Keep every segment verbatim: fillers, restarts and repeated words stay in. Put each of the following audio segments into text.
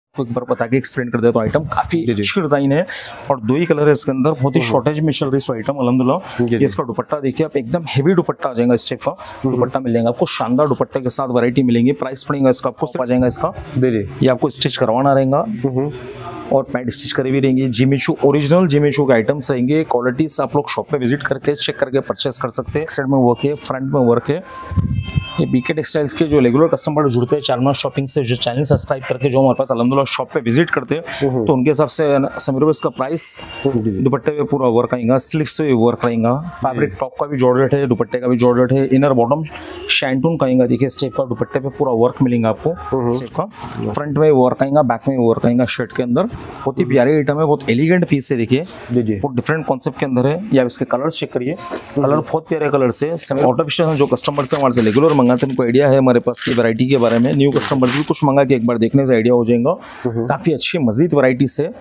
को एक बार बता के एक्सप्लेन कर देता हूँ। आइटम काफी अच्छी डिजाइन है और दो ही कलर है इसके अंदर, बहुत ही शॉर्टेज में चल रही है आइटम अल्हम्दुलिल्लाह। ये इसका दुपट्टा देखिए आप, एकदम हेवी दुपट्टा आ जाएगा, इस टाइप का दुपट्टा मिल जाएगा आपको, शानदार दुपट्टे के साथ वैरायटी मिलेंगी। प्राइस पड़ेगा इसका आपको आ जाएगा इसका, ये आपको स्टिच करवाना रहेगा और पैंट स्टिच करी भी रहेंगी। जिमीचू ओरिजिनल जिमीचू के आइटम्स रहेंगे, क्वालिटीज आप लोग शॉप पे विजिट करके चेक करके परचेस कर सकते हैं। साइड में वर्क है, फ्रंट में वर्क है। ये बीके टेक्सटाइल्स के जो रेगुलर कस्टमर जुड़ते हैं चारमीनार शॉपिंग से, जो चैनल सब्सक्राइब करके जो हमारे पास अल्हम्दुलिल्लाह शॉप पे विजिट करते हैं, तो उनके हिसाब से समीर भाई इसका प्राइस, दुपट्टे पे पूरा वर्क आएगा, स्लीव्स पे भी वर्क रहेगा, फैब्रिक टॉप का भी जॉर्जेट है, दुपट्टे का भी जॉर्जेट है, इनर बॉटम शैंटून का आएगा। देखिए इस टाइप का दुपट्टे पे पूरा वर्क मिलेगा आपको, इस टाइप का फ्रंट में वर्क आएगा, बैक में वर्क आएगा शर्ट के अंदर। बहुत ही प्यारे आइटम है, बहुत एलिगेंट पीस है। देखिए बहुत डिफरेंट कॉन्सेप्ट के अंदर है। या इसके कलर चेक करिए, कलर बहुत प्यारे कलर से। आर्टिफिशियल जो कस्टमर से हमारे से रेगुलर मंगाते हैं, उनको आइडिया है हमारे पास की वैरायटी के बारे में। न्यू कस्टमर भी कुछ मंगा के एक बार देखने से आइडिया हो जाएगा। काफी अच्छी मजीद वैरायटी से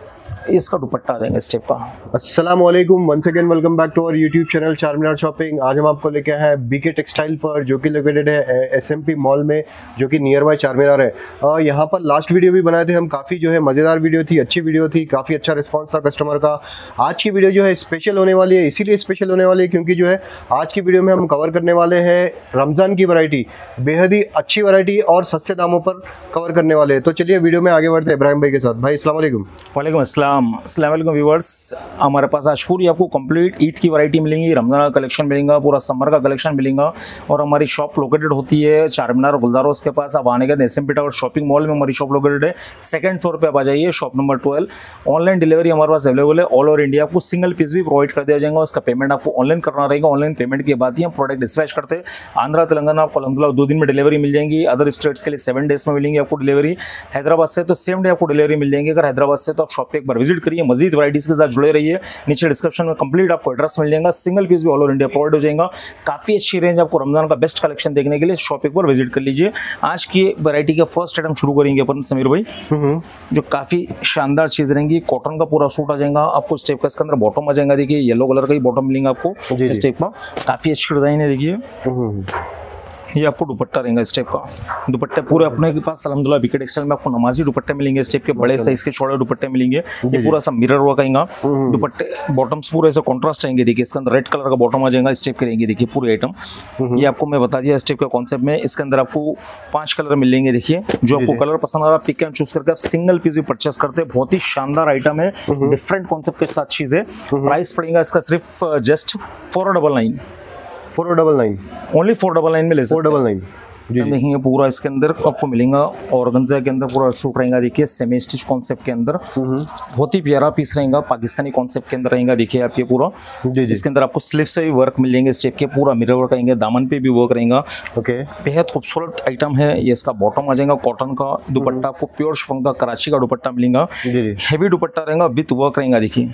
इसका दुपट्टा आ जाएगा इस टाइप का। अस्सलाम वालेकुम, once again welcome back to our YouTube channel Charminar shopping. आज हम आपको लेके आए हैं बीके टेक्सटाइल पर, जो कि लोकेटेड है एसएमपी मॉल में, जो कि नियर बाय चारमीनार है। और यहाँ पर लास्ट वीडियो भी बनाए थे हम, काफ़ी जो है मज़ेदार वीडियो थी, अच्छी वीडियो थी, काफ़ी अच्छा रिस्पॉन्स था कस्टमर का। आज की वीडियो जो है स्पेशल होने वाली है, इसीलिए स्पेशल होने वाली है क्योंकि जो है आज की वीडियो में हम कवर करने वाले हैं रमज़ान की वैरायटी, बेहद ही अच्छी वैरायटी और सस्ते दामों पर कवर करने वाले हैं। तो चलिए वीडियो में आगे बढ़ते हैं इब्राहिम भाई के साथ। भाई अस्सलाम वालेकुम। वालेकुम अस्सलाम। अस्सलाम वालेकुम व्यूअर्स, हमारे पास आज पूरी आपको कंप्लीट ईद की वैरायटी मिलेंगी, रमजान का कलेक्शन मिलेगा, पूरा समर का कलेक्शन मिलेगा। और हमारी शॉप लोकेटेड होती है चारमीनार गुलदारों के पास। आप आने के बाद एसएमपी टावर शॉपिंग मॉल में हमारी शॉप लोकेटेड है, सेकंड फ्लोर पे आप आ जाइए, shop number twelve. Online delivery हमारे पास अवेलेबल है ऑल ओवर इंडिया। आपको सिंगल पीस भी प्रोवाइड कर दिया जाएगा, उसका पेमेंट आपको ऑनलाइन करना रहेगा। ऑनलाइन पेमेंट के बाद ही हम प्रोडक्ट डिस्पैच करते हैं। आंध्रा तेलंगाना आपको अल्हम्दुलिल्लाह दो दिन में डिलीवरी मिल जाएंगी, अदर स्टेट्स के लिए सेवन डेज में मिलेंगी आपको डिलीवरी। हैदराबाद से तो सेम डे आपको डिलीवरी मिल जाएंगी। अगर हैदराबाद से तो आप शॉप पे एक बार विजिट करिए, मजीद वैराइटीज के साथ जुड़े रहिए। नीचे डिस्क्रिप्शन में कंप्लीट आपको एड्रेस मिल जाएगा, सिंगल पीस भी ऑल ओवर इंडिया प्रोवाइड हो जाएगा। काफी अच्छी रेंज आपको रमजान का बेस्ट कलेक्शन देखने के लिए शॉप एक बार विजिट कर लीजिए। आज की वैरायटी का फर्स्ट आइटम शुरू करेंगे अपन समीर भाई, जो काफी शानदार चीज रहेंगी। कॉटन का पूरा सूट आ जाएगा आपको, इस टाइप का इसके अंदर बॉटम आ जाएगा। देखिए येलो कलर का ही बॉटम मिलेगा आपको इस टाइप का, काफी अच्छी डिजाइन है। देखिए ये आपको दुपट्टा रहेगा इस टाइप का। दुपट्टे पूरे अपने के पास अल्हम्दुलिल्लाह बीके टेक्सटाइल में आपको नमाजी दुपट्टे मिलेंगे, इस टाइप के बड़े साइज के छोटे दुपट्टे मिलेंगे। ये पूरा सा मिरर वर्क आएगा, दुपट्टे बॉटम्स पूरे ऐसे कॉन्ट्रास्ट आएंगे। देखिए इसके अंदर रेड कलर का बॉटम आ जाएगा, इस टाइप के रहेंगे। देखिए पूरे आइटम ये आपको मैं बता दिया इस टाइप का कॉन्सेप्ट में। इसके अंदर आपको पांच कलर मिलेंगे। देखिए जो आपको कलर पसंद आ रहा है पिक एंड चूज करके आप सिंगल पीस भी परचेस करते हैं। बहुत ही शानदार आइटम है, डिफरेंट कॉन्सेप्ट के साथ चीज है। प्राइस पड़ेगा इसका सिर्फ just four double nine four double nine only four double nine में ले फोर डबल नाइन देखेंगे। पूरा इसके अंदर आपको मिलेगा ऑर्गेन्जा के अंदर पूरा सूट रहेगा। देखिए सेमी स्टिच कॉन्सेप्ट के अंदर बहुत ही प्यारा पीस रहेगा, पाकिस्तानी कॉन्सेप्ट के अंदर रहेगा। देखिए आप ये पूरा इसके अंदर आपको स्लीव से भी वर्क मिल जाएंगे, स्टेप के पूरा मिरर वर्क आएंगे, दामन पे भी वर्क रहेगा। ओके बेहद खूबसूरत आइटम है। ये इसका बॉटम आ जाएगा कॉटन का, दुपट्टा आपको प्योर शिफॉन का कराची का दुपट्टा मिलेगा, हेवी दुपट्टा रहेगा विथ वर्क रहेगा। देखिए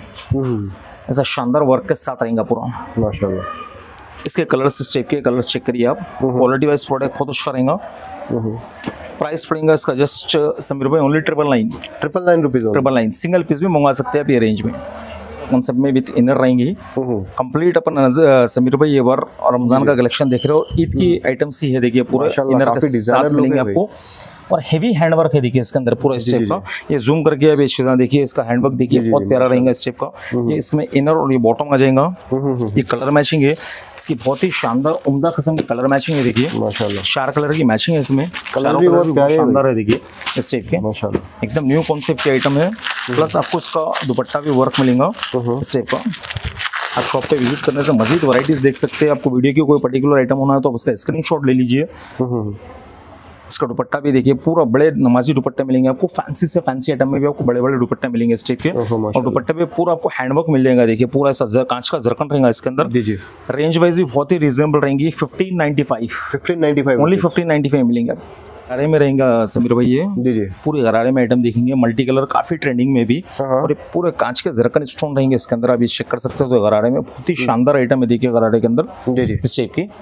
ऐसा शानदार वर्क के साथ रहेगा पूरा माशाल्लाह। इसके कलर्स इस टाइप के कलर्स चेक करिए आप, क्वालिटी वाइज प्रोडक्ट बहुत अच्छा रहेगा। प्राइस पड़ेगा इसका जस्ट समीर भाई only triple nine triple nine rupees triple nine single piece भी मंगवा सकते हैं आप ये रेंज में। कॉन्सेप्ट में विथ इनर रहेंगी कंप्लीट। अपन समीर भाई ये बार रमजान का कलेक्शन देख रहे हो, ईद की आइटम्स ही है। देखिए पूरा इनर के साथ मिलेंगे आपको और हेवी हैंडवर्क है। देखिए इसके अंदर पूरा इस टाइप का, ये जूम करके अब ये चीज़ें देखिए, इसका हैंडवर्क देखिए बहुत प्यारा रहेगा इस टाइप का। ये इसमें इनर और ये बॉटम आ जाएगा। ये कलर मैचिंग है इसकी, बहुत ही शानदार उम्दा किस्म की कलर मैचिंग है। देखिए माशाल्लाह चार कलर की मैचिंग है इसमें, कलर भी बहुत शानदार है। देखिए इस टाइप के माशाल्लाह एकदम न्यू कॉन्सेप्ट के आइटम है। प्लस आपको इसका दुपट्टा भी वर्क मिलेगा इस टाइप का। आप शॉप पे विजिट करने से मजीद वैराइटीज देख सकते हैं। आपको वीडियो की कोई पर्टिकुलर आइटम होना है तो आप उसका स्क्रीनशॉट ले लीजिए। इसका दुपट्टा भी देखिए पूरा बड़े नमाजी दुपट्टे मिलेंगे आपको, फैंसी से फैंसी आइटम में भी आपको बड़े बड़े दुपट्टे मिलेंगे इस टाइप के। और दुपट्टे पे पूरा आपको हैंडवर्क मिल जाएगा। देखिए पूरा ऐसा कांच का जरकन रहेगा इसके अंदर। रेंज वाइज भी बहुत ही रीजनेबल रहेंगी, fifteen ninety five fifteen ninety five only fifteen ninety five मिलेंगे। गरारे में रहेगा समीर भाई, ये जी जी पूरे गरारे में आइटम देखेंगे, मल्टी कलर काफी ट्रेंडिंग में भी। और ये पूरे कांच के जरकन स्टोन रहेंगे इसके अंदर, आप ये चेक कर सकते हो। तो गरारे में बहुत ही शानदार आइटम है। देखिए गरारे के अंदर इस टाइप की।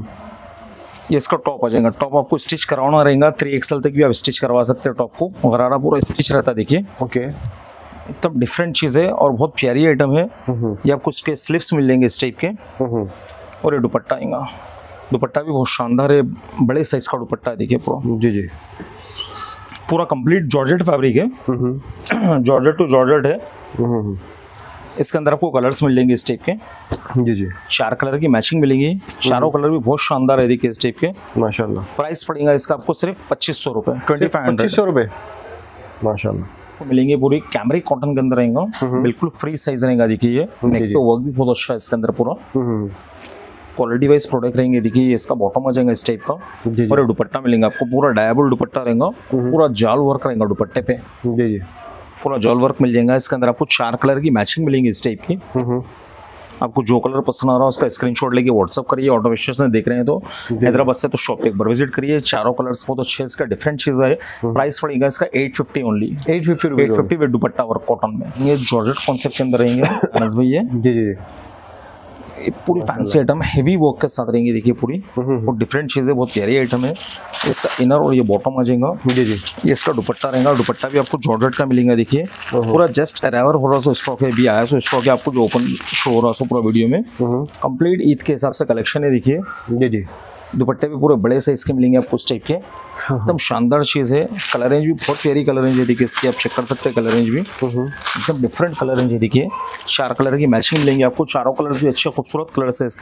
ये इसका टॉप आ जाएगा। टॉप आपको स्टिच करवाना रहेगा, थ्री एक्सएल तक भी आप स्टिच करवा सकते हैं टॉप को। गरारा पूरा स्टिच रहता है। देखिए ओके तब डिफरेंट चीज़ है और बहुत प्यारी आइटम है। ये आपको इसके स्लीव्स मिल जाएंगे इस टाइप के। और ये दुपट्टा आएगा, दुपट्टा भी बहुत शानदार है, बड़े साइज का दुपट्टा है। देखिए पूरा जी जी पूरा कंप्लीट जॉर्जेट फैब्रिक है, जॉर्जेट टू जॉर्जेट है। इसके अंदर आपको कलर्स मिल जाएंगे इस टाइप के। जी जी, चार कलर की मैचिंग मिलेंगी, चारों कलर भी बहुत शानदार है, देखिए इस टाइप के। माशाल्लाह। प्राइस पड़ेगा इसका आपको सिर्फ पच्चीस सौ रुपये, ट्वेंटी फाइव हंड्रेड पच्चीस सौ रुपये, माशाल्लाह। मिलेंगे। पूरी कैमरिक कॉटन के अंदर रहेगा, बिल्कुल फ्री साइज रहेगा। देखिए ये नेक पे वर्क भी बहुत अच्छा है इसके अंदर, पूरा क्वालिटी वाइज प्रोडक्ट रहेंगे। देखिए इसका बॉटम आ जाएगा इस टाइप का, और दुपट्टा मिलेंगे आपको पूरा डायबल दुपट्टा रहेगा, पूरा जाल वर्क रहेगा दुपट्टे पे। जी जी, पूरा जॉल वर्क मिल जाएगा। इसके अंदर आपको चार कलर की मैचिंग मिलेंगी इस टाइप की। आपको जो कलर पसंद आ रहा है उसका स्क्रीनशॉट लेके व्हाट्सअप करिए। ऑटो विशेष में देख रहे हैं तो हैदराबाद से, तो शॉप पे एक बार विजिट करिए। चारों कलर्स बहुत अच्छे, इसका डिफरेंट चीज है। प्राइस पड़ेगा इसका eight fifty only, eight fifty eight fifty with दुपट्टा वर्क कॉटन में। ये जॉर्जेट कॉन्सेप्ट के अंदर रहेंगे अनस भाई। ये जी जी, ये पूरी फैंसी आइटम हेवी वर्क के साथ रहेंगे। देखिए पूरी बहुत डिफरेंट चीज़ है, बहुत प्यारी आइटम है। इसका इनर और ये बॉटम आ जाएगा। जी जी, ये इसका दुपट्टा रहेगा, दुपट्टा भी आपको जॉर्जेट का मिलेगा। देखिए पूरा जस्ट अराइवर हो रहा, सो स्टॉक है, भी आया सो स्टॉक है, आपको जो ओपन शो हो रहा सो पूरा वीडियो में कंप्लीट ईद के हिसाब से कलेक्शन है। देखिए जी जी, दुपट्टे भी पूरे बड़े साइज के मिलेंगे आपको इस टाइप के, एकदम शानदार चीज़ है। कलर रेंज भी बहुत प्यारी कलर रेंज है। देखिए इसकी आप चेक कर सकते हैं, कलर रेंज भी एकदम डिफरेंट कलर रेंज है। देखिए चार कलर की मैचिंग मिलेंगी आपको, चारों कलर भी अच्छे खूबसूरत कलर्स है इसके।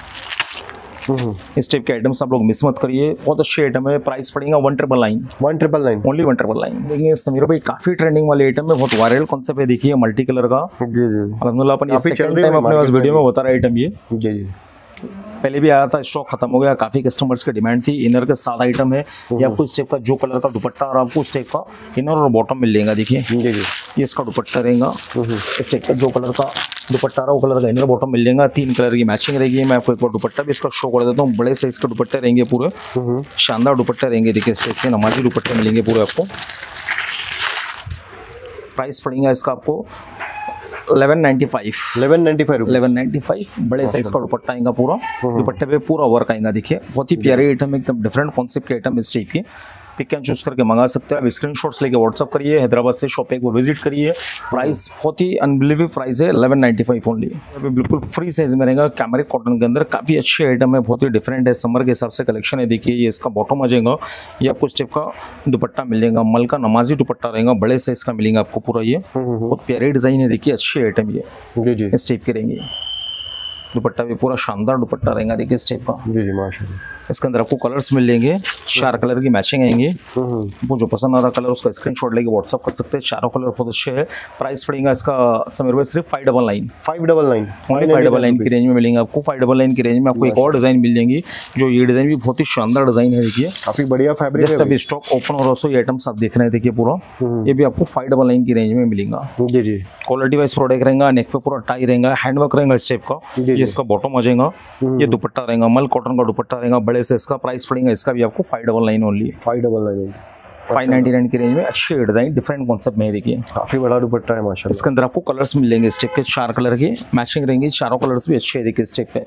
इस टाइप के आइटम्स आप लोग मिस मत करिए, बहुत अच्छी आइटम है। प्राइस पड़ेगा one triple nine, one triple nine only one triple nine. देखिए समीर भाई काफी ट्रेंडिंग वाली आइटम है, बहुत वायरल कॉन्सेप्ट है। देखिए मल्टी कलर का, जी जी, अलहमदुलिल्लाह अपन ये काफी चल सेकंड रही है टाइम अपने पास market वीडियो में में बता रहा आइटम। ये जी जी, पहले भी आया था, स्टॉक खत्म हो गया, काफी कस्टमर्स की डिमांड थी। इनर के साथ आइटम है ये, आपको इस टाइप का जो कलर का दुपट्टा और आपको इस टाइप का इनर और बॉटम मिल जाएगा। देखिए जी जी, ये इसका दुपट्टा रहेगा, इस टाइप का जो कलर का दुपट्टा रहा वो कलर का इनर बॉटम मिल जाएगा। तीन कलर की मैचिंग रहेगी। मैं आपको एक बार दुपट्टा भी इसका शो कर देता हूँ। बड़े साइज के दुपट्टे रहेंगे, पूरे शानदार दुपट्टे रहेंगे। देखिए इस टाइप के नमाजी दुपट्टे मिलेंगे पूरे आपको। प्राइस पड़ेगा इसका आपको eleven ninety five, eleven ninety five eleven ninety five. बड़े साइज का दुपट्टा आएगा, पूरा दुपट्टे पे पूरा वर्क आएगा। देखिए बहुत ही प्यारी आइटम, एकदम डिफरेंट कॉन्सेप्ट की आइटम इस टाइप की। पिक एंड चूज करके मंगा सकते हैं आप। स्क्रीनशॉट्स लेके व्हाट्सअप करिए। हैदराबाद से शॉप एक बार विजिट करिए। प्राइस बहुत ही अनबिलीवेबल प्राइस है, इलेवन नाइन्टी फाइव ओनली। अभी बिल्कुल फ्री साइज में रहेगा, कैमरिक कॉटन के अंदर। काफ़ी अच्छी आइटम है, बहुत ही डिफरेंट है, समर के हिसाब से कलेक्शन है। देखिए ये इसका बॉटम आ जाएगा, ये आपको इस टाइप का दुपट्टा मिलेगा। मल का नमाजी दुपट्टा रहेगा, बड़े साइज का मिलेगा आपको पूरा। ये बहुत प्यारी डिजाइन है, देखिए अच्छी आइटम ये जी जी, इस टाइप के रहेंगे। दुपट्टा भी पूरा शानदार दुपट्टा रहेगा, देखिए इस टाइप का। जी जी, माशाल्लाह। इसके अंदर आपको कलर्स मिल जाएंगे, चार कलर की मैचिंग आएंगे। वो जो पसंद आ रहा कलर उसका स्क्रीनशॉट लेके व्हाट्सअप कर सकते हैं। चारों कलर बहुत अच्छे हैं। प्राइस पड़ेगा इसका समीर भाई सिर्फ five double nine, five double nine, five double nine की रेंज में मिलेंगे आपको। फाइव डबल नाइन की रेंज में आपको एक और डिजाइन मिल जाएंगी, जो ये डिजाइन भी बहुत ही शानदार डिजाइन है। देखिए काफी बढ़िया फैब्रिक जस्ट है। अभी स्टॉक ओपन हो रहा है, ये आइटम्स आप देख रहे हैं। देखिए पूरा ये भी आपको फाइव डबल नाइन की रेंज में मिलेगा। जी जी, क्वालिटी वाइज प्रोडक्ट रहेगा, नेक पे पूरा टाई रहेगा, हैंडवर्क रहेगा इस टाइप का। ये इसका बॉटम आ जाएगा, ये दुपट्टा रहेगा, मल कॉटन का दुपट्टा रहेगा, बड़े से। इसका प्राइस पड़ेगा इसका भी आपको five double nine only, five double nine, five ninety nine की रेंज में। अच्छे डिजाइन, डिफरेंट कॉन्सेप्ट में। देखिए काफी बड़ा दुपट्टा है माशाल्लाह। इसके अंदर आपको कलर्स मिलेंगे इस टाइप के, चार कलर की मैचिंग रहेंगी। चारों कलर्स भी अच्छे हैं, देखिए इस टाइप पे।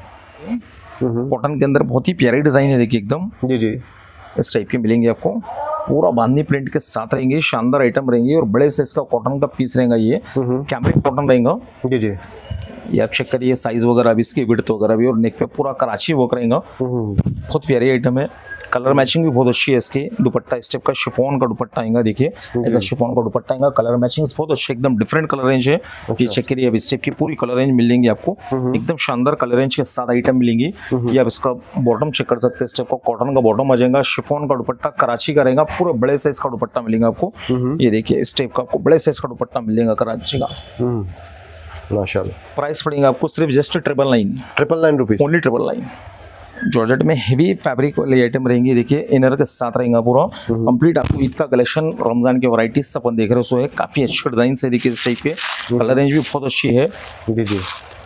कॉटन के अंदर बहुत ही प्यारी डिजाइन है, देखिए एकदम जी जी, इस टाइप के मिलेंगे आपको। पूरा बांधनी प्रिंट के साथ रहेंगे, शानदार आइटम रहेंगे। और बड़े से इसका कॉटन का पीस रहेगा, ये कैमरिक कॉटन रहेगा। जी जी, ये आप चेक करिए साइज वगैरह भी, इसकी विड्थ वगैरह भी। और नेक पे पूरा कराची वर्क रहेगा, बहुत प्यारी आइटम है। कलर मैचिंग भी बहुत अच्छी है इसकी। दुपट्टा इस टाइप का शिफॉन का दुपट्टा आएगा। देखिए ऐसा शिफॉन का दुपट्टा आएगा। कलर मैचिंग बहुत अच्छे, एकदम डिफरेंट कलर रेंज है। ये चेक करिए, अब इस टाइप की पूरी कलर रेंज मिलेंगी आपको, एकदम शानदार कलर रेंज के साथ आइटम मिलेंगी। ये आप इसका बॉटम चेक कर सकते हैं, इस टाइप का कॉटन का बॉटम आ जाएगा। शिफॉन का दुपट्टा कराची का रहेगा, पूरे बड़े साइज का दुपट्टा मिलेगा आपको। ये देखिए इस टाइप का आपको बड़े साइज का दुपट्टा मिलेगा कराची का, माशाल्लाह। प्राइस पड़ेगा आपको सिर्फ just triple nine, triple nine rupees, only triple nine. Georgette में हेवी फैब्रिक वाली आइटम रहेंगी। देखिए इनर के साथ रहेगा पूरा कंप्लीट। आपको ईद का कलेक्शन, रमजान के वैरायटीज अपन देख रहे हो सो है, काफी अच्छे डिजाइन है। देखिए इस टाइप के कलर रेंज भी बहुत अच्छी है। जी जी,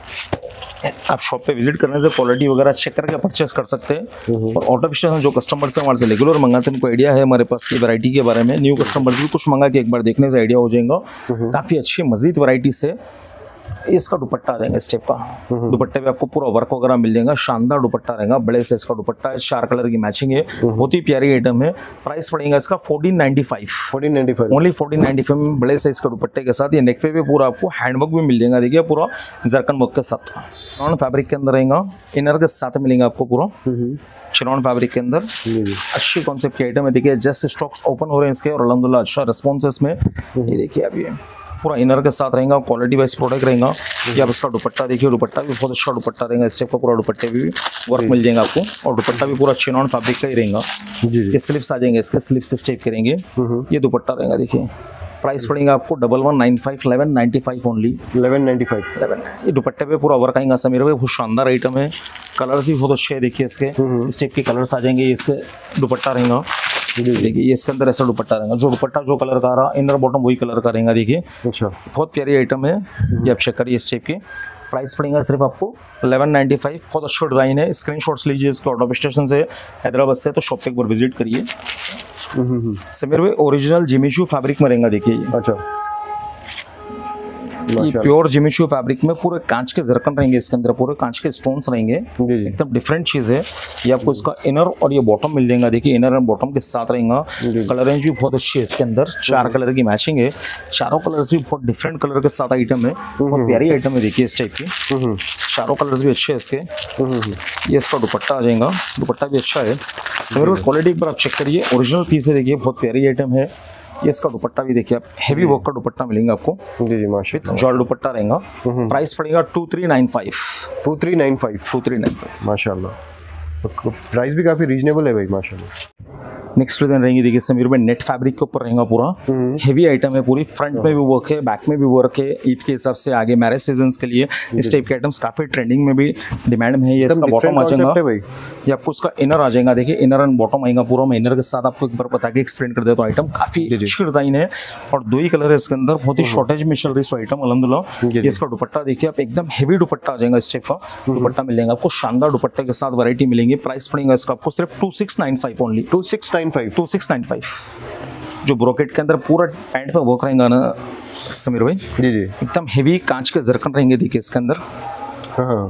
आप शॉप पे विजिट करने से क्वालिटी वगैरह चेक करके परचेस कर सकते हैं। और ऑटो विशेष जो कस्टमर्स हैं हमारे से रेगुलर मंगाते हैं, उनको आइडिया है हमारे पास की वैरायटी के बारे में। न्यू कस्टमर्स भी कुछ मंगा के एक बार देखने से आइडिया हो जाएगा। काफ़ी अच्छी मजीद वैरायटी से इसका दुपट्टा आ जाएगा इस टाइप का। दुपट्टे पे आपको पूरा वर्क वगैरह मिल जाएगा, शानदार दुपट्टा रहेगा, बड़े से इसका दुपट्टा है, चार कलर की मैचिंग है, बहुत ही प्यारी आइटम है। प्राइस पड़ेगा इसका fourteen ninety five fourteen ninety five only fourteen ninety five में बड़े साइज का दुपट्टे के साथ। ये नेक पे भी पूरा आपको हैंडवर्क भी मिल जाएगा, देखिए पूरा जरकन वर्क के साथ। चिनॉन फैब्रिक के अंदर रहेगा, इनर के साथ मिलेगा आपको पूरा चिनॉन फैब्रिक के अंदर। अच्छी कॉन्सेप्ट की आइटम है, देखिए जस्ट स्टॉक्स ओपन हो रहे हैं इसके और अल्हम्दुलिल्लाह अच्छा रिस्पॉन्स है इसमें। ये देखिए अभी पूरा इनर के साथ रहेगा, क्वालिटी वाइज प्रोडक्ट रहेगा। ये आप इसका दुपट्टा देखिए, दुपट्टा भी बहुत अच्छा दुपट्टा रहेगा, इस टाइप का पूरा दुपट्टे भी वर्क मिल जाएगा आपको और दुपट्टा भी पूरा चिनॉन फैब्रिक का ही रहेगा। ये स्लिप्स आ जाएंगे, इसके स्लिप्स स्टेप करेंगे। ये दुपट्टा रहेगा, देखिए प्राइस पड़ेगा आपको double one nine five eleven ninety five only eleven ninety five. ये दुपट्टे पे पूरा वर्क आएगा समीर भाई, बहुत शानदार आइटम है। कलर्स भी बहुत अच्छे हैं, देखिए इसके इस टाइप के कलर्स आ जाएंगे। इसके दुपट्टा रहेगा, देखिए ये इसके अंदर ऐसा दुपट्टा रहेगा, जो दुपट्टा जो कलर का रहा इनर बॉटम वही कलर का रहेगा। देखिए अच्छा बहुत प्यारी आइटम है, ये आप चेक करिए इस टाइप के। प्राइस पड़ेगा सिर्फ आपको इलेवन नाइन्टी फाइव। बहुत अच्छा डिज़ाइन है, स्क्रीनशॉट्स लीजिए इसके आउट ऑफ स्टेशन से, हैदराबाद से, तो शॉप पे एक बार विजिट करिए। समीर भाई ओरिजिनल जिमीचू फैब्रिक में रहेगा, देखिए ये अच्छा ये प्योर जिमीचू फैब्रिक में पूरे कांच के जरकन रहेंगे, इसके अंदर पूरे कांच के स्टोन्स रहेंगे, एकदम डिफरेंट चीज़ है। ये आपको इसका इनर और ये बॉटम मिल जाएगा, देखिए इनर एंड बॉटम के साथ रहेगा। कलर रेंज भी बहुत अच्छी है इसके अंदर, चार कलर की मैचिंग है, चारों कलर्स भी बहुत डिफरेंट कलर के साथ आइटम है, बहुत प्यारी आइटम है। देखिए इस टाइप की चारों कलर्स भी अच्छे हैं इसके। ये इसका दुपट्टा आ जाएगा, दुपट्टा भी अच्छा है। क्वालिटी एक बार आप चेक करिए, ओरिजिनल पीस है, देखिए बहुत प्यारी आइटम है। ये इसका दुपट्टा भी देखिए आप, हेवी वर्क का दुपट्टा मिलेगा आपको, जी जी माशाल्लाह, जॉल दुपट्टा रहेगा। प्राइस पड़ेगा two three nine five two three nine five two three nine five माशाल्लाह। प्राइस भी काफ़ी रीजनेबल है भाई माशाल्लाह। नेक्स्ट डिजाइन रहेंगी, देखिए समीर भाई नेट फैब्रिक के ऊपर रहेगा पूरा, हेवी आइटम है पूरी, फ्रंट में भी वर्क है, बैक में भी वर्क है। ईद के हिसाब से आगे मैरिज सीजन के लिए इस टाइप के आइटम्स काफी ट्रेंडिंग में भी डिमांड में है। ये इसका बॉटम आ जाएगा, ये आपको इसका इनर आ जाएगा, देखिए इनर एंड बॉटम आएगा पूरा। मैं इनर के साथ आपको एक बार बता के एक्सप्लेन कर देता हूँ। आइटम काफी अच्छी डिजाइन है और दो ही कलर है इसके अंदर, बहुत ही शॉर्टेज में चल रही है आइटम अल्हम्दुलिल्लाह। ये इसका दुपट्टा देखिए आप, एकदम हेवी दुपट्टा आ जाएगा, इस टाइप का दुपट्टा मिल जाएगा आपको, शानदार दुपट्टे के साथ वैरायटी मिलेंगी। प्राइस पड़ेगा इसका आपको सिर्फ two six nine five only two six nine five two six nine five. जो ब्रोकेट के अंदर पूरा पैंट पे वर्क रहेगा ना समीर भाई, जी जी एकदम हेवी कांच के जरकन रहेंगे, देखिए इसके अंदर। हाँ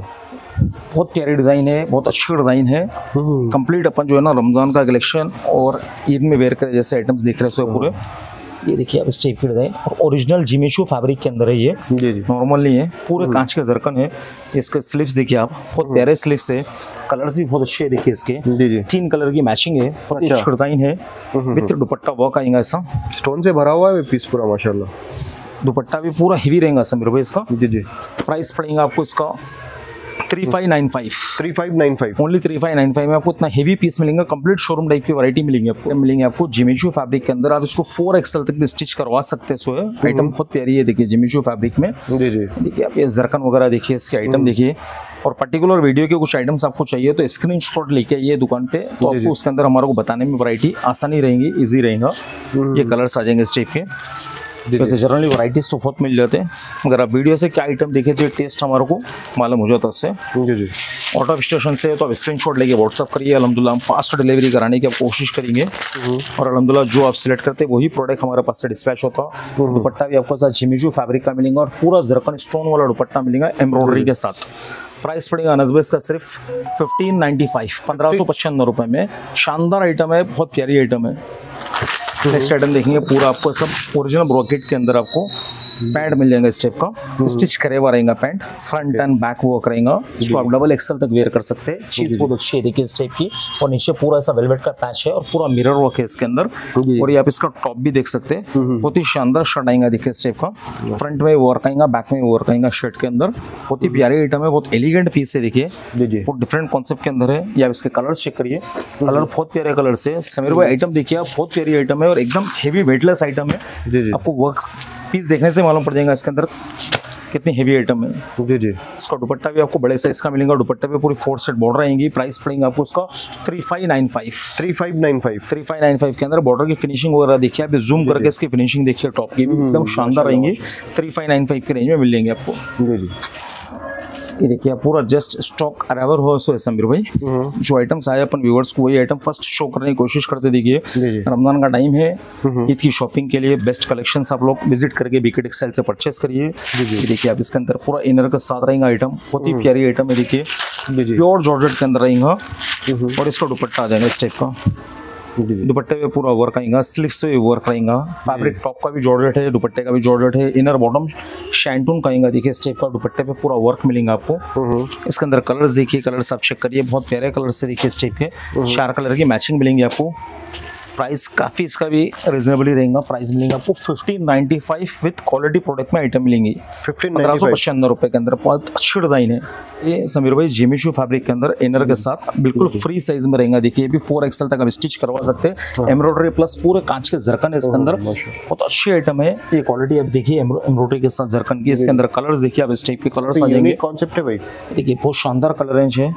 बहुत प्यारी डिज़ाइन है, बहुत अच्छी डिज़ाइन है। कंप्लीट अपन जो है ना रमज़ान का कलेक्शन और ईद में वेयर करे जैसे आइटम्स देख रहे हो पूरे। ये देखिए आप इस टाइप की डिज़ाइन और ओरिजिनल जिमीचू फैब्रिक के अंदर है, ये जी जी नॉर्मल नहीं है, पूरे कांच के जरकन है। इसके स्लीव्स देखिए आप, बहुत प्यारे स्लीव्स है, कलर्स भी बहुत अच्छे है, देखिए इसके जी जी तीन कलर की मैचिंग है, बहुत अच्छी डिज़ाइन है। विद दुपट्टा वर्क आएगा ऐसा, स्टोन से भरा हुआ है पीस पूरा माशाल्लाह। दुपट्टा भी पूरा हेवी रहेगा समीर भाई इसका। जी जी प्राइस पड़ेगा आपको इसका three five nine five three five nine five only three five nine five में आपको इतना हेवी पीस मिलेंगे, कंप्लीट शोरूम टाइप की वैरायटी मिलेंगे आपको। मिलेंगे आपको जिमीचू फैब्रिक के अंदर, आप इसको फोर एक्सएल तक भी स्टिच करवा सकते हैं। सो आइटम बहुत प्यारी है, देखिए जिमीचू फैब्रिक में। जी जी देखिए आप ये जरकन वगैरह देखिए, इसके आइटम देखिए। और पर्टिकुलर वीडियो के कुछ आइटम्स आपको चाहिए तो स्क्रीनशॉट लेके आइए दुकान पे, तो आपको उसके अंदर हमारे को बताने में वैरायटी आसानी रहेंगी, ईजी रहेगा। ये कलर्स आ जाएंगे इस टाइप के। वैसे जनरली वैराइटीज तो बहुत मिल जाते हैं, अगर आप वीडियो से क्या आइटम देखे तो टेस्ट हमारे को मालूम हो जाता है उससे। जी जी आउट ऑफ स्टेशन से तो आप स्क्रीनशॉट लेके व्हाट्सअप करिए, अल्हम्दुलिल्लाह हम फास्ट डिलीवरी कराने की आप कोशिश करेंगे और अल्हम्दुलिल्लाह जो आप सिलेक्ट करते हैं वही प्रोडक्ट हमारे पास से डिस्पैच होता है। दुपट्टा भी आपको साथ जिमीचू फैब्रिक का मिलेगा और पूरा जरकन स्टोन वाला दुपट्टा मिलेगा एम्ब्रॉयडरी के साथ। प्राइस पड़ेगा अनसबेस का सिर्फ फिफ्टीन नाइन्टी फाइव पंद्रह सौ पचानवे रुपये में। शानदार आइटम है, बहुत प्यारी आइटम है। नेक्स्ट आइटम देखेंगे, पूरा आपको सब ओरिजिनल ब्रोकेट के अंदर आपको पैंट मिल जाएगा इस टाइप का, स्टिच करे हुआ रहेगा pant, front and back work रहेगा। इसको आप डबल एक्सल तक वेयर कर सकते हैं। चीज बहुत अच्छी है, देखिए इस टाइप की, और नीचे पूरा ऐसा वेलवेट का पैच है और पूरा मिरर वर्क है इसके अंदर। और ये आप इसका टॉप भी देख सकते हैं, बहुत ही शानदार शर्ट आएगा, देखिए इस टाइप का। फ्रंट में वर्क आएगा, बैक में वर्क आएगा शर्ट के अंदर। बहुत ही प्यारी आइटम है, बहुत एलिगेंट पीस है, देखिए बहुत डिफरेंट कॉन्सेप्ट के अंदर है। या इसके कलर चेक करिए, कलर बहुत प्यारे कलर से। समीर भाई आइटम देखिए आप, बहुत प्यारी आइटम है और एकदम हेवी वेटलेस आइटम है। आपको वर्क पीस देखने से मालूम पड़ जाएगा इसके अंदर कितनी हेवी आइटम है। जी जी इसका दुपट्टा भी आपको बड़े साइज का मिलेगा, दुपट्टे पे पूरी फोर सेट बॉर्डर आएंगी। प्राइस पड़ेगा आपको उसका three five nine five three five nine five three five nine five के अंदर बॉर्डर की फिनिशिंग वगैरह देखिए, आप जूम करके इसकी फिनिशिंग देखिए, टॉप की भी एकदम शानदार रहेंगी। थ्री फाइव नाइन फाइव के रेंज में मिल जाएंगे आपको। जी जी ये देखिए पूरा जस्ट स्टॉक अराइवल हो सो है समीर भाई। जो आइटम्स आए अपन व्यूअर्स को वही आइटम फर्स्ट शो करने की कोशिश करते। देखिए रमजान का टाइम है, ईद की शॉपिंग के लिए बेस्ट कलेक्शंस आप लोग विजिट करके बीके टेक्सटाइल से परचेस करिए। ये देखिए आप इसके अंदर पूरा इनर के साथ रहेगा आइटम, बहुत ही प्यारी आइटम है। देखिए प्योर जॉर्जेट के अंदर रहेगा और इसका दुपट्टा आ जाएगा इस टाइप का। दुपट्टे पे पूरा वर्क आएगा, स्लीव्स पे भी वर्क रहेगा। फैब्रिक टॉप का भी जॉर्जेट है, दुपट्टे का भी जॉर्जेट है, इनर बॉटम शैंटून का आएगा। देखिए इस टाइप का दुपट्टे पे पूरा वर्क मिलेगा आपको। इसके अंदर कलर्स देखिए, कलर्स आप चेक करिए, बहुत प्यारे कलर्स से देखिए इस टाइप के चार कलर की मैचिंग मिलेंगे आपको। प्राइस काफ़ी इसका भी रिजनेबली रहेगा। प्राइस मिलेगा आपको fifteen ninety five with quality product में आइटम मिलेंगी पंद्रह सौ पचानवे रुपये के अंदर। बहुत अच्छी डिज़ाइन है ये समीर भाई, जिमिचू फैब्रिक के अंदर इनर के साथ बिल्कुल फ्री साइज में रहेगा। देखिए ये भी फोर एक्सएल तक आप स्टिच करवा सकते हैं। एम्ब्रॉयडरी प्लस पूरे कांच के जरकन है इसके अंदर, बहुत अच्छी आइटम है ये। क्वालिटी आप देखिए एम्ब्रॉयडरी के साथ जरकन की। इसके अंदर कलर्स देखिए आप इस टाइप के कलर्स आ जाएंगे। कॉन्सेप्ट है भाई, देखिए बहुत शानदार कलर रेंज है,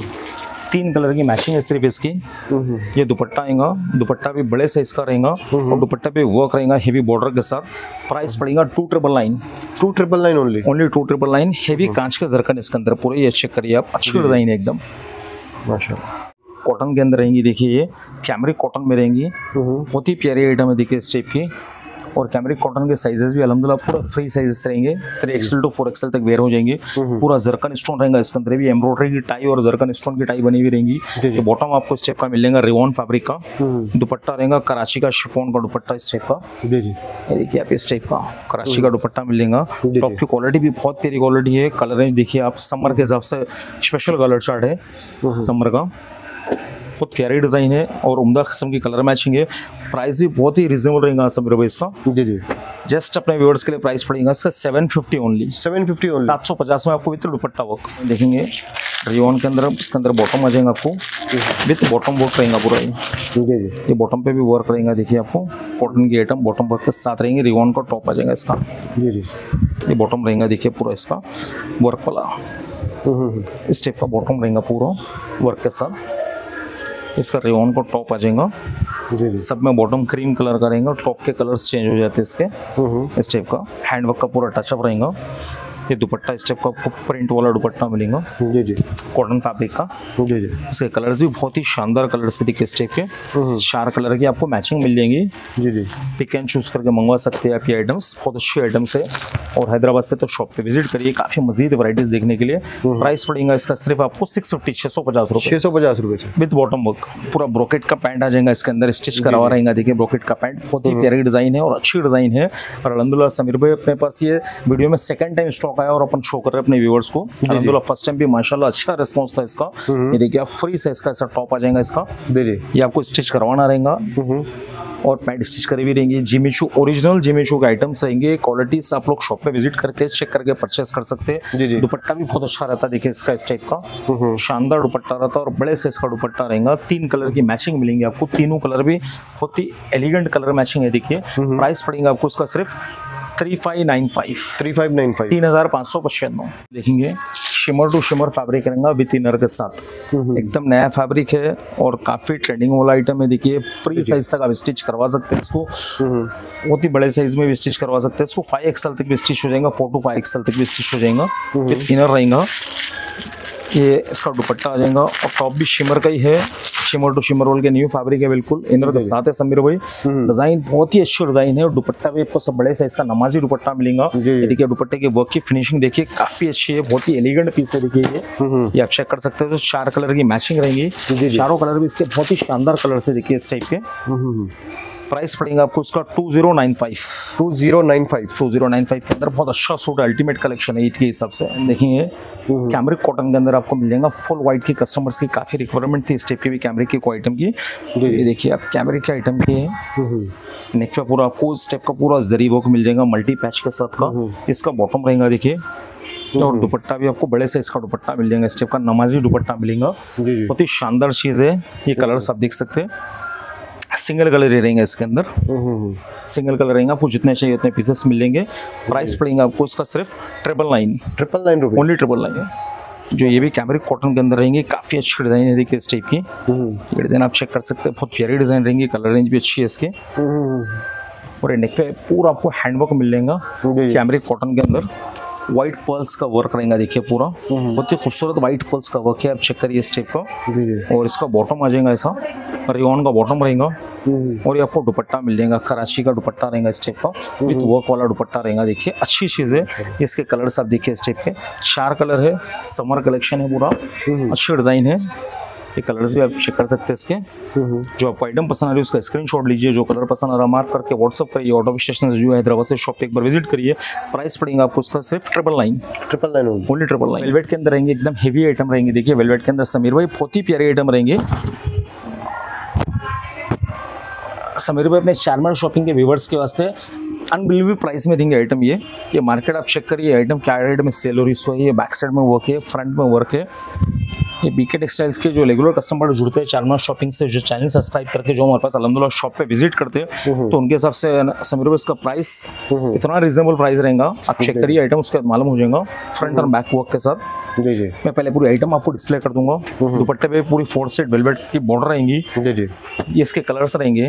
तीन कलर की मैचिंग है सिर्फ इसकी। ये दुपट्टा आएगा, दुपट्टा भी बड़े साइज का रहेगा और दुपट्टा पे वर्क रहेगा हेवी बॉर्डर के साथ। प्राइस पड़ेगा two triple nine two triple nine only only two triple nine heavy कांच का जरकन इसके अंदर पूरे। ये चेक करिए आप, अच्छी डिजाइन है एकदम माशाल्लाह। कॉटन के अंदर रहेंगी। देखिए ये कैमरिक कॉटन में रहेंगी, बहुत ही प्यारी आइटम है। देखिए इस टाइप की, और कैमरिक कॉटन के साइजेस भी अल्हम्दुलिल्लाह पूरा फ्री साइजेस रहेंगे। Three XL two four XL तक वेयर हो जाएंगे। पूरा जरकन स्टोन रहेगा इसके अंदर भी, एम्ब्रॉयडरी की टाई और जरकन स्टोन की टाई बनी हुई रहेंगी। ये बॉटम आपको इस टाइप का मिलेगा रिवॉन फैब्रिक का। दुपट्टा रहेगा कराची का शिफॉन का दुपट्टा इस टाइप का। ये देखिए आप इस टाइप का कराची का दुपट्टा मिलेगा। टॉप की क्वालिटी भी बहुत प्यारी क्वालिटी है। कलर रेंज देखिए आप, समर के हिसाब से स्पेशल कलर चार्ट है समर का। बहुत प्यारी डिज़ाइन है और उम्दा किस्म की कलर मैचिंग है। प्राइस भी बहुत ही रिजनेबल रहेगा समीर भाई इसका। जी जी जस्ट अपने व्यूअर्स के लिए प्राइस पड़ेगा इसका seven fifty only seven fifty only सात सौ पचास में आपको विथ दुपट्टा वर्क देखेंगे। रियोन के अंदर इसके अंदर बॉटम आ जाएगा आपको, विथ बॉटम वर्क रहेगा पूरा। जी जी ये बॉटम पे भी वर्क रहेगा। देखिए आपको कॉटन की आइटम बॉटम वर्क के साथ रहेंगे। रियोन का टॉप आ जाएगा इसका। जी जी ये बॉटम रहेगा। देखिए पूरा इसका वर्क वाला इस टाइप का बॉटम रहेगा पूरा वर्क के साथ। इसका रेयॉन को टॉप आ जाएगा। सब में बॉटम क्रीम कलर का रहेगा, टॉप के कलर्स चेंज हो जाते हैं इसके। इस टाइप का हैंडवर्क का पूरा टचअप रहेगा। ये दुपट्टा इस टाइप का आपको प्रिंट वाला दुपट्टा मिलेगा। जी जी कॉटन फैब्रिक का। जी जी इसके कलर्स भी बहुत ही शानदार कलर्स से दिखे इस टाइप के। चार कलर की आपको मैचिंग मिल जाएंगी। जी जी पिक एंड चूज करके मंगवा सकते हैं आप ये आइटम्स, बहुत अच्छी आइटम्स है। और हैदराबाद से तो शॉप पे विजिट करिए काफ़ी मजीद वैराइटीज देखने के लिए। प्राइस पड़ेगा इसका सिर्फ आपको सिक्स फिफ्टी छः सौ पचास रुपये छः सौ पचास रुपये विद बॉटम वर्क। पूरा ब्रोकेट का पैंट आ जाएगा इसके अंदर, स्टिच करवा रहेगा। देखिए ब्रोकेट का पैंट बहुत ही प्यारी डिज़ाइन है और अच्छी डिज़ाइन है। और अलहमदुलिल्लाह समीर भाई अपने पास ये वीडियो में सेकंड टाइम स्टॉक आया और अपन शो कर रहे हैं अपने व्यूअर्स को। अलहमदुलिल्लाह फर्स्ट टाइम भी माशाल्लाह अच्छा रिस्पांस था इसका। ये देखिए आप फ्री साइज का ऐसा टॉप आ जाएगा इसका। ये आपको स्टिच करवाना रहेगा और पैंट स्टिच करी भी रहेंगी। जिमिचू ओरिजिनल जिमिचू के आइटम्स रहेंगे। क्वालिटीज आप लोग शॉप पे विजिट करके चेक करके परचेस कर सकते हैं। दुपट्टा भी बहुत अच्छा रहता है। देखिए इसका इस टाइप का शानदार दुपट्टा रहता है और बड़े साइज का दुपट्टा रहेगा। तीन कलर की मैचिंग मिलेंगी आपको, तीनों कलर भी बहुत ही एलिगेंट कलर मैचिंग है। देखिए प्राइस पड़ेगा आपको इसका सिर्फ three five nine five three five nine five तीन हजार पाँच सौ पचानवे। देखेंगे शिमर टू शिमर फैब्रिक रहेगा विथ इनर के साथ। एकदम नया फैब्रिक है और काफी ट्रेंडिंग वाला आइटम है। देखिए फ्री साइज तक आप स्टिच करवा सकते हैं इसको, बहुत ही बड़े साइज में भी स्टिच करवा सकते हैं इसको। फाइव एक्सएल तक भी स्टिच हो जाएगा, फोर टू फाइव एक्सएल तक भी स्टिच हो जाएगा। विथ इनर रहेगा। ये इसका दुपट्टा आ जाएगा और टॉप भी शिमर का ही है। शिमर टू शिमर रोल के न्यू फैब्रिक है, बिल्कुल इनर के साथ है समीर भाई। डिजाइन बहुत ही अच्छी डिजाइन है और दुपट्टा भी आपको सब बड़े साइज का नमाजी दुपट्टा मिलेगा। देखिए दुपट्टे के वर्क की फिनिशिंग देखिए काफी अच्छी है, बहुत ही एलिगेंट पीस है। देखिए ये ये आप चेक कर सकते हो। तो चार कलर की मैचिंग रहेंगी, चारों कलर भी इसके बहुत ही शानदार कलर से देखिए इस टाइप के। प्राइस पड़ेगा आपको उसका two zero nine five two zero nine five two zero nine five के अंदर बहुत अच्छा सूट अल्टीमेट कलेक्शन है ईद के हिसाब से। देखेंगे कैमरिक कॉटन के अंदर आपको मिल जाएगा। फुल व्हाइट की कस्टमर्स की काफ़ी रिक्वायरमेंट थी इस टाइप की भी कैमरिक की आइटम की। ये देखिए आप कैमरिक के आइटम की है। नेक पे पूरा आपको इस टाइप का पूरा जरी वर्क मिल जाएगा मल्टी पैच के साथ का। इसका बॉटम रहेगा देखिए, और दुपट्टा भी आपको बड़े साइज का दुपट्टा मिल जाएगा। इस टाइप का नमाजी दुपट्टा मिलेगा, बहुत ही शानदार चीज़ है। ये कलर्स आप देख सकते हैं, सिंगल कलर ही रहेंगे इसके अंदर। सिंगल कलर रहेंगे, आपको जितने चाहिए उतने पीसेस मिलेंगे। प्राइस पड़ेगा आपको इसका सिर्फ ट्रिपल नाइन ट्रिपल नाइन रुपये ओनली ट्रिपल नाइन है। जो ये भी कैमरिक कॉटन के अंदर रहेंगे, काफ़ी अच्छी डिज़ाइन है देखिए इस टाइप की। ये डिज़ाइन आप चेक कर सकते हैं, बहुत प्यारी डिज़ाइन रहेंगी। कलर रेंज भी अच्छी है इसके। और ये नेक पे पूरा आपको हैंडवर्क मिल जाएगा कैमरिक कॉटन के अंदर। व्हाइट पर्ल्स का वर्क रहेगा, देखिए पूरा बहुत ही खूबसूरत व्हाइट पर्ल्स का वर्क है, आप चेक करिए इस टाइप का। जी जी। और इसका बॉटम आ जाएगा ऐसा, रेयॉन का बॉटम रहेगा। और ये आपको दुपट्टा मिल जाएगा, कराची का दुपट्टा रहेगा इस टाइप का, विथ वर्क वाला दुपट्टा रहेगा। देखिए अच्छी चीज़ है। इसके कलर्स आप देखिए इस टाइप के, चार कलर है, समर कलेक्शन है पूरा, अच्छी डिज़ाइन है। ये कलर्स भी आप चेक कर सकते हैं इसके। जो आपको आइटम पसंद आ रही है उसका स्क्रीनशॉट लीजिए, जो कलर पसंद आ रहा है मार्क करके व्हाट्सअप करिए। ऑटो स्टेशन से जो है हैदराबाद से शॉप पे एक बार विजिट करिए। प्राइस पड़ेगा आपको उसका सिर्फ triple nine triple nine only triple nine. Velvet के अंदर रहेंगे, एकदम हेवी आइटम रहेंगे। देखिए वेलवेट के अंदर समीर भाई बहुत ही प्यारे आइटम रहेंगे। समीर भाई अपने चारमीनार शॉपिंग के व्यूवर्स के वास्ते अनबिलीवेबल प्राइस में देंगे आइटम। ये ये मार्केट आप चेक करिए, आइटम क्या रेट में सेल हो रही है। ये बैक साइड में वर्क है, फ्रंट में वर्क है। ये बीके टेक्सटाइल्स के जो रेगुलर कस्टमर जुड़ते हैं चारमीनार शॉपिंग से, जो चैनल सब्सक्राइब करके जो हमारे पास अल्हम्दुलिल्लाह शॉप पे विजिट करते हैं, तो उनके हिसाब से समीर भाई इसका प्राइस इतना रिजनेबल प्राइस रहेगा। आप चेक करिए आइटम, उसके बाद मालूम हो जाएगा फ्रंट और बैक वर्क के साथ। जी जी। मैं पहले पूरी आइटम आपको डिस्प्ले कर दूंगा। दुपट्टे पे पूरी फोर सेट वेलवेट की बॉर्डर रहेंगी। जी जी। ये इसके कलर्स रहेंगे।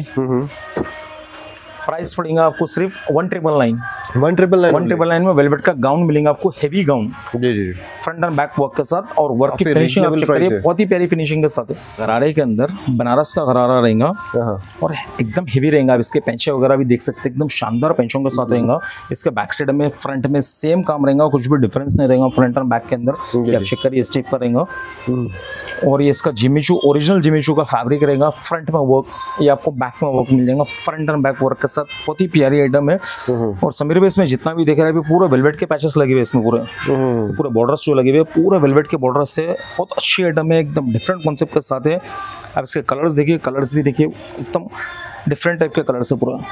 प्राइस पड़ेगा आपको सिर्फ one triple nine one triple nine one triple nine में वेलवेट का गाउन मिलेगा आपको, हेवी गाउन जी जी, फ्रंट एंड बैक वर्क के साथ। और वर्क की काफी फिनिशिंग आप reasonable चेक करिए, price है। बहुत ही प्यारी फिनिशिंग के साथ है। गरारे के अंदर बनारस का गरारा रहेगा और एकदम हेवी रहेगा। आप इसके पेंचे वगैरह भी देख सकते हैं, एकदम शानदार पेंचों के साथ रहेगा। इसके बैक साइड में फ्रंट में सेम काम रहेगा, कुछ भी डिफरेंस नहीं रहेगा फ्रंट और बैक के अंदर। ये आप चेक करिए, इस टाइप का रहेगा। और ये इसका जिमीचू, ओरिजिनल जिमीचू का फैब्रिक रहेगा। फ्रंट में वर्क, ये आपको बैक में वर्क मिल जाएगा, फ्रंट एंड बैक वर्क के साथ। बहुत ही प्यारी आइटम है। और समीर भाई इसमें जितना भी देख रहा है पूरा वेलवेट के पैचेस लगे हुए इसमें, पूरे पूरे बॉर्डर्स जो लगे हुए पूरे वेलवेट के बॉर्डर से। बहुत अच्छी आइटम है, एकदम डिफरेंट कॉन्सेप्ट के साथ है। आप इसके कलर्स देखिए, कलर्स भी देखिए एकदम डिफरेंट टाइप के कलर्स है पूरा।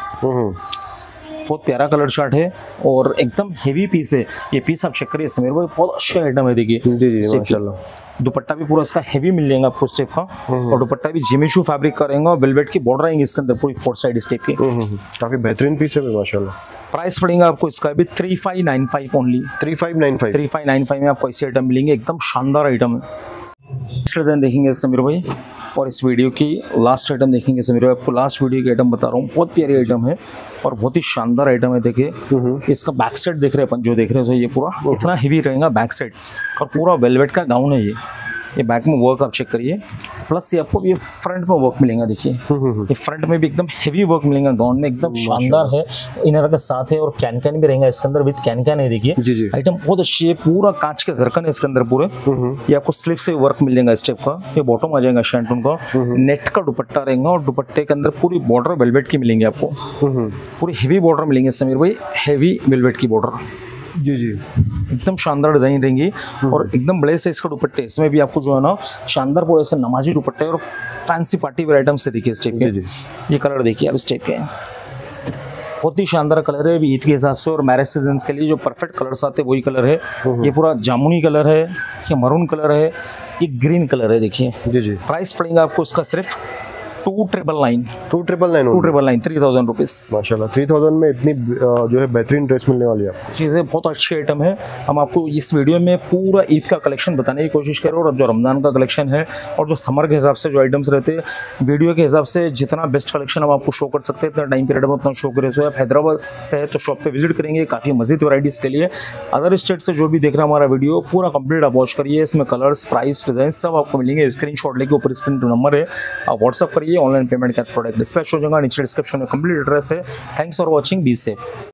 बहुत प्यारा कलर चार्ट है और एकदम हेवी पीस है। ये पीस आप चेक करिए समीर भाई, बहुत अच्छा आइटम है। देखिए जी जी, माशाल्लाह। दुपट्टा भी पूरा इसका हेवी मिल जाएगा आपको इस टाइप का। और दुपट्टा भी जिमीचू फैब्रिक का रहेगा, वेलवेट की बॉर्डर आएंगे इसके अंदर पूरी फोर साइड इस टाइप की। काफी बेहतरीन पीस है माशाल्लाह। प्राइस पड़ेगा आपको इसका भी three five nine five only three five nine five three five nine five में आपको ऐसे आइटम मिलेंगे, एकदम शानदार आइटम है। नेक्स्ट आइटम देखेंगे समीर भाई, और इस वीडियो की लास्ट आइटम देखेंगे समीर भाई। आपको लास्ट वीडियो की आइटम बता रहा हूँ, बहुत प्यारी आइटम है और बहुत ही शानदार आइटम है। देखिए इसका बैक साइड देख रहे हैं अपन, जो देख रहे हो ये पूरा इतना हेवी रहेगा बैक साइड, और पूरा वेलवेट का गाउन है। ये ये बैक में वर्क आप चेक करिए, प्लस ये आपको ये फ्रंट में वर्क मिलेगा। देखिए ये फ्रंट में भी एकदम हेवी वर्क मिलेगा, गाउन में एकदम शानदार है। इनर का साथ है और कैन कैन भी रहेगा इसके अंदर, विद कैन कैन है। देखिए आइटम बहुत अच्छी है, पूरा कांच के जरकन है इसके अंदर पूरे। ये आपको स्लीव से वर्क मिल जाएगा इस टाइप का। ये बॉटम आ जाएगा शैंटून का, नेट का दुपट्टा रहेगा और दुपट्टे के अंदर पूरी बॉर्डर वेलवेट की मिलेंगे आपको। पूरी हेवी बॉर्डर मिलेंगे समीर भाई, हेवी वेलवेट की बॉर्डर। जी जी, एकदम शानदार डिजाइन रहेंगी और एकदम बड़े से इसका दुपट्टे। इसमें भी आपको जो है ना शानदार पूरे से नमाजी दुपट्टे और फैंसी पार्टी वेयर आइटम्स से देखिए इस टाइप के। ये कलर देखिए आप इस टाइप के, बहुत ही शानदार कलर है ईद के हिसाब से और मैरिज सीजन के लिए जो परफेक्ट कलर्स आते हैं वही कलर है। ये पूरा जामुनी कलर है, ये मरून कलर है, ये ग्रीन कलर है। देखिए जी जी। प्राइस पड़ेगा आपको इसका सिर्फ two triple nine two triple nine two triple nine three thousand rupees. माशाल्लाह, थ्री थाउजेंड में इतनी जो है बेहतरीन ड्रेस मिलने वाली है आपको। चीज़ें बहुत अच्छी आइटम है। हम आपको इस वीडियो में पूरा ईद का कलेक्शन बताने की कोशिश कर रहे हैं और जो रमज़ान का कलेक्शन है और जो समर के हिसाब से जो आइटम्स रहते हैं वीडियो के हिसाब से जितना बेस्ट कलेक्शन हम आपको शो कर सकते हैं इतना टाइम पीरियड में उतना शो करें। सो आप हैदराबाद से है तो शॉप पे विजिट करेंगे, काफ़ी मज़ीद वैराइटीज़ के लिए। अदर स्टेट से जो भी देख रहा है हमारा वीडियो पूरा कंप्लीट आप वॉच करिए, इसमें कलर्स, प्राइस, डिजाइन सब आपको मिलेंगे। स्क्रीन शॉट लेके ऊपर स्क्रीन पर नंबर है, आप व्हाट्सअप करिए, ऑनलाइन पेमेंट का प्रोडक्ट डिस्पैच हो जाएगा। नीचे डिस्क्रिप्शन में कंप्लीट एड्रेस है। Thanks for watching, be safe.